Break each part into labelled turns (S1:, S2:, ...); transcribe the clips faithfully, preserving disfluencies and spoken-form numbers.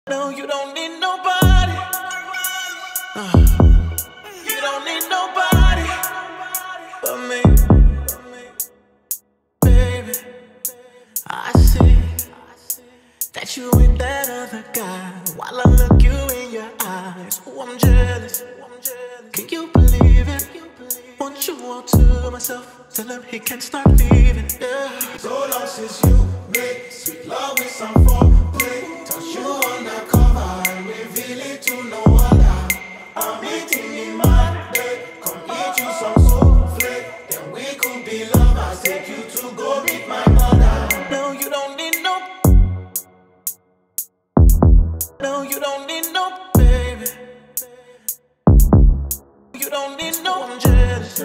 S1: No, you don't need nobody. Uh, you don't need nobody but me, baby. I see that you with that other guy while I look you in your eyes. Oh, I'm jealous. Can you believe it? Want you all to myself. Tell him he can't start leaving. Yeah.
S2: So long since you made sweet love with some foreplay. Touch you undercover and reveal it to no other. I'm meeting in Monday. Come eat you some souffle. Then we could be lovers. Take you to go meet my mother.
S1: No, you don't need no. No, you don't need no, baby. You don't need no, I'm jealous.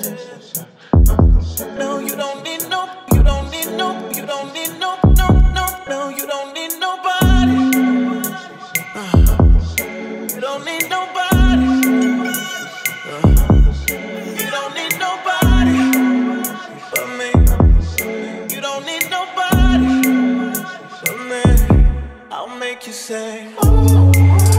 S1: No, you don't need no, you don't need no, you don't need no, no, no, no, you don't need nobody. Uh, you don't need nobody. Uh, you don't need nobody but me. You don't need nobody but me. I'll make you say, oh.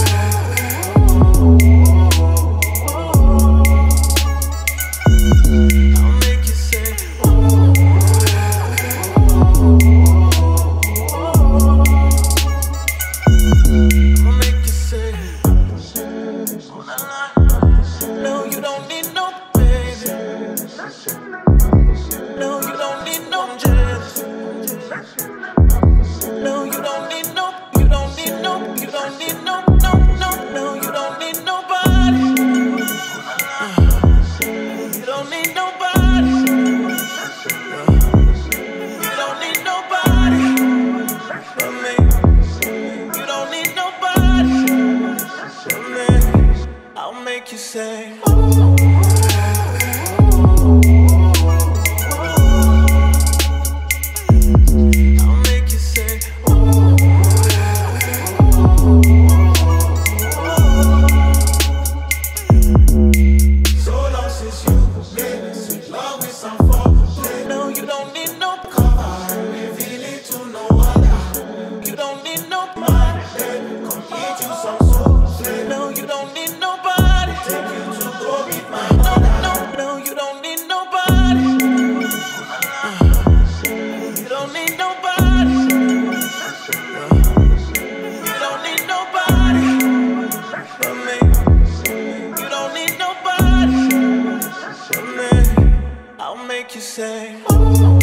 S1: You say, oh, I'll make you say, oh,
S2: so long since you made sweet love with some foreplay.
S1: No, you don't need no
S2: cover and reveal it to no other.
S1: You don't need no
S2: Monday. Come eat you some souffle.
S1: No, you don't need nobody.
S2: Take you to go meet my mother.
S1: No, no, you don't need nobody. Uh, you don't need nobody. Uh, you don't need nobody but me. You don't need nobody but me. I'll make you say, oh.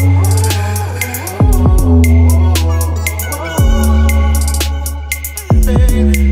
S1: Baby.